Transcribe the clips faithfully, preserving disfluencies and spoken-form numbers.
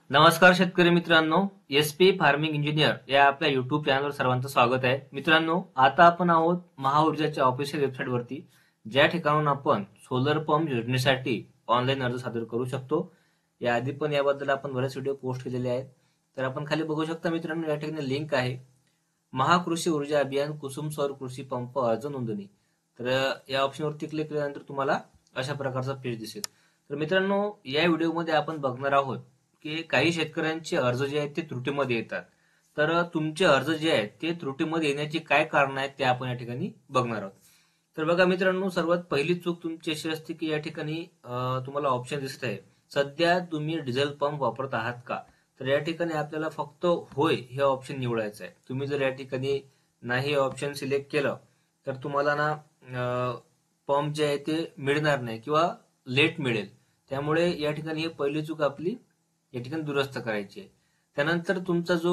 नमस्कार शेतकरी मित्रांनो, एस पी फार्मिंग इंजिनियर या आपल्या युट्यूब चॅनलवर सर्वांचं स्वागत आहे. मित्रांनो, आता आपण आहोत महाऊर्जाच्या ऑफिशियल वेबसाईट वरती, ज्या ठिकाणून आपण सोलर पंप योजनेसाठी ऑनलाईन अर्ज सादर करू शकतो. या आधी पण याबद्दल आपण बरेच व्हिडिओ पोस्ट केलेले आहेत. तर आपण खाली बघू शकता मित्रांनो, या ठिकाणी लिंक आहे, महाकृषी ऊर्जा अभियान कुसुम सौर कृषी पंप अर्ज नोंदणी. तर या ऑप्शनवरती क्लिक केल्यानंतर तुम्हाला अशा प्रकारचा पेज दिसेल. तर मित्रांनो, या व्हिडिओमध्ये आपण बघणार आहोत की काही शेतकऱ्यांचे अर्ज जे आहेत ते त्रुटीमध्ये येतात. तर तुमचे अर्ज जे आहेत ते त्रुटीमध्ये येण्याची काय कारण आहेत ते आपण या ठिकाणी बघणार आहोत. तर बघा मित्रांनो, सर्वात पहिली चूक तुमची अशी असते की या ठिकाणी तुम्हाला ऑप्शन दिसत आहे, सध्या तुम्ही डिझेल पंप वापरत आहात का. तर या ठिकाणी आपल्याला फक्त होय हे ऑप्शन निवडायचं आहे. तुम्ही जर या ठिकाणी नाही ऑप्शन सिलेक्ट केलं तर तुम्हाला ना पंप जे आहे ते मिळणार नाही किंवा लेट मिळेल. त्यामुळे या ठिकाणी ही पहिली चूक आपली या ठिकाणी दुरुस्त करायची आहे. त्यानंतर तुमचा जो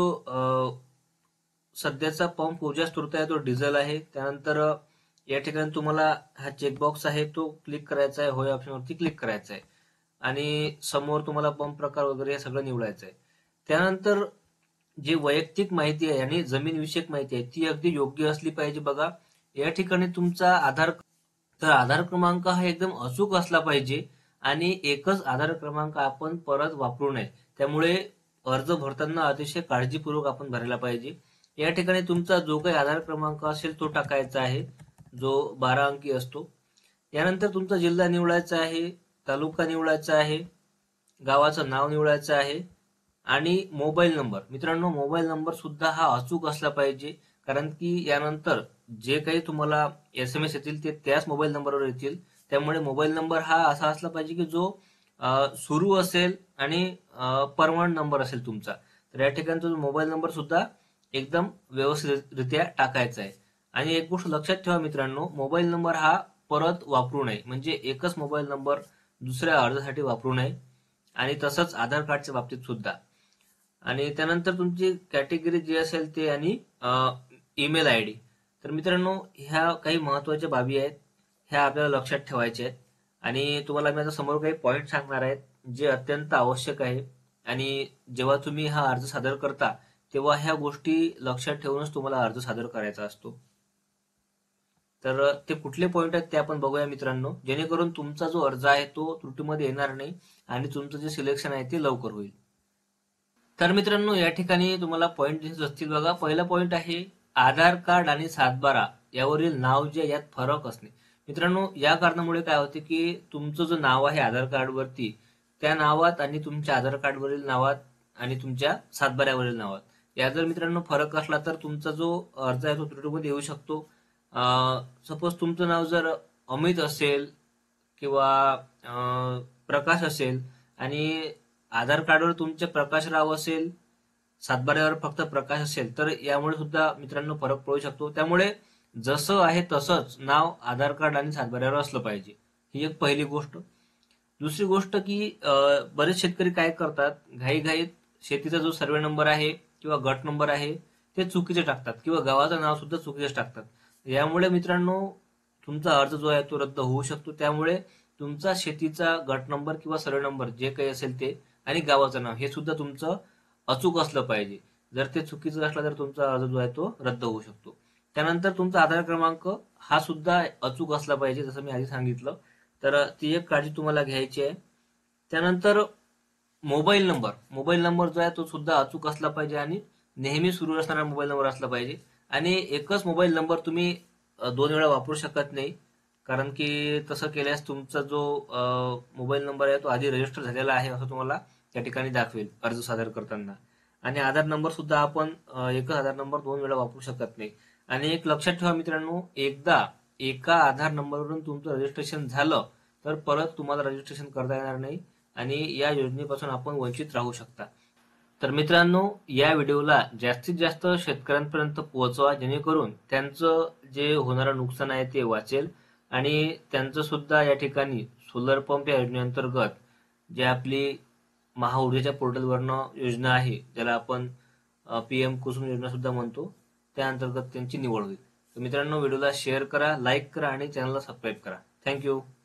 सध्याचा पंप ऊर्जा स्त्रोत आहे तो डिझेल आहे. त्यानंतर या ठिकाणी तुम्हाला हा चेकबॉक्स आहे तो क्लिक करायचा आहे, होय ऑप्शनवरती क्लिक करायचा आहे आणि समोर तुम्हाला पंप प्रकार वगैरे हे सगळं निवडायचं आहे. त्यानंतर जी वैयक्तिक माहिती आहे आणि जमीन विषयक माहिती आहे ती अगदी योग्य असली पाहिजे. बघा, या ठिकाणी तुमचा आधार तर आधार क्रमांक हा एकदम अचूक असला पाहिजे आणि एकच आधार क्रमांक आपण परत वापरू नये. त्यामुळे अर्ज भरताना अतिशय काळजीपूर्वक आपण भरायला पाहिजे. या ठिकाणी तुमचा जो काही आधार क्रमांक असेल तो टाकायचा आहे, जो बारा अंकी असतो. यानंतर तुमचा जिल्हा निवडायचा आहे, तालुका निवडायचा आहे, गावाचं नाव निवडायचं आहे आणि मोबाईल नंबर. मित्रांनो, मोबाईल नंबर सुद्धा हा अचूक असला पाहिजे, कारण की यानंतर जे काही तुम्हाला एस एम एस येतील ते त्याच मोबाईल नंबरवर येतील. त्यामुळे मोबाईल नंबर हा असा असला पाहिजे की जो सुरू असेल आणि परमनंट नंबर असेल तुमचा. तर या ठिकाणी तो मोबाईल नंबर सुद्धा एकदम व्यवस्थितरित्या टाकायचा आहे. आणि एक गोष्ट लक्षात ठेवा मित्रांनो, मोबाईल नंबर हा परत वापरू नये, म्हणजे एकच मोबाईल नंबर दुसऱ्या अर्जासाठी वापरू नये. आणि तसंच आधार कार्डच्या बाबतीत सुद्धा. आणि त्यानंतर तुमची कॅटेगरी जी असेल ते आणि ईमेल आय डी. तर मित्रांनो, ह्या काही महत्वाच्या बाबी आहेत, ह्या आपल्याला लक्षात ठेवायच्या आहेत. आणि तुम्हाला मी आता समोर काही पॉइंट सांगणार आहेत जे अत्यंत आवश्यक आहे. आणि जेव्हा तुम्ही हा अर्ज सादर करता तेव्हा ह्या गोष्टी लक्षात ठेवूनच तुम्हाला अर्ज सादर करायचा असतो. तर ते कुठले पॉइंट आहेत ते आपण बघूया मित्रांनो, जेणेकरून तुमचा जो अर्ज आहे तो त्रुटीमध्ये येणार नाही आणि तुमचं जे सिलेक्शन आहे ते लवकर होईल. तर मित्रांनो, या ठिकाणी तुम्हाला पॉइंट दिसत असतील. बघा, पहिला पॉइंट आहे आधार कार्ड आणि सातबारा यावरील नाव जे यात फरक असणे. मित्रांनो, या कारणामुळे काय होते की तुमचं जो नाव आहे आधार कार्ड वरती, त्या नावात आणि तुमच्या आधार कार्ड वरील नावात आणि तुमच्या सातबाऱ्यावरील नावात या जर मित्रांनो फरक असला तर तुमचा जो अर्ज आहे तो त्रुटीमध्ये येऊ शकतो. सपोज तुमचं नाव जर अमित असेल किंवा प्रकाश असेल आणि आधार कार्डवर तुमचे प्रकाशराव असेल, सातबाऱ्यावर फक्त प्रकाश असेल, तर यामुळे सुद्धा मित्रांनो फरक पडू शकतो. त्यामुळे जसं आहे तसंच नाव आधार कार्ड आणि सातबाऱ्यावर असलं पाहिजे, ही एक पहिली गोष्ट. दुसरी गोष्ट की बरेच शेतकरी काय करतात, घाईघाईत शेतीचा जो सर्वे नंबर आहे किंवा गट नंबर आहे ते चुकीचे टाकतात किंवा गावाचं नाव सुद्धा चुकीचे टाकतात. यामुळे मित्रांनो तुमचा अर्ज जो आहे तो रद्द होऊ शकतो. त्यामुळे तुमचा शेतीचा गट नंबर किंवा सर्वे नंबर जे काही असेल ते आणि गावाचं नाव हे सुद्धा तुमचं अचूक असलं पाहिजे. जर ते चुकीचं असलं तर तुमचा अर्ज जो आहे तो रद्द होऊ शकतो. त्यानंतर तुमचा आधार क्रमांक हा सुद्धा अचूक असला पाहिजे, जसं मी आधी सांगितलं. तर ती एक काळजी तुम्हाला घ्यायची आहे. त्यानंतर मोबाईल नंबर मोबाईल नंबर जो आहे तो सुद्धा अचूक असला पाहिजे आणि नेहमी सुरू असणारा मोबाईल नंबर असला पाहिजे. आणि एकच मोबाईल नंबर तुम्ही दोन वेळा वापरू शकत नाही, कारण की तसं केल्यास तुमचा जो मोबाईल नंबर आहे तो आधी रजिस्टर झालेला आहे असं तुम्हाला त्या ठिकाणी दाखवेल अर्ज सादर करताना. आणि आधार नंबर सुद्धा आपण एकच आधार नंबर दोन वेळा वापरू शकत नाही. आणि एक लक्षात ठेवा मित्रांनो, एकदा एका आधार नंबरवरून तुमचं रजिस्ट्रेशन झालं तर परत तुम्हाला रजिस्ट्रेशन करता येणार नाही आणि या योजनेपासून आपण वंचित राहू शकता. तर मित्रांनो, या व्हिडिओला जास्तीत जास्त शेतकऱ्यांपर्यंत पोहोचवा, जेणेकरून त्यांचं जे होणारं नुकसान आहे ते वाचेल आणि त्यांचं सुद्धा या ठिकाणी सोलर पंप या योजनेअंतर्गत जे आपली महाऊर्जेच्या पोर्टलवरनं योजना आहे, ज्याला आपण पीएम कुसुम योजना सुद्धा म्हणतो, त्या अंतर्गत त्यांची निवड होईल. तर मित्रांनो, व्हिडिओला शेअर करा, लाईक करा आणि चॅनलला सबस्क्राईब करा. थँक्यू.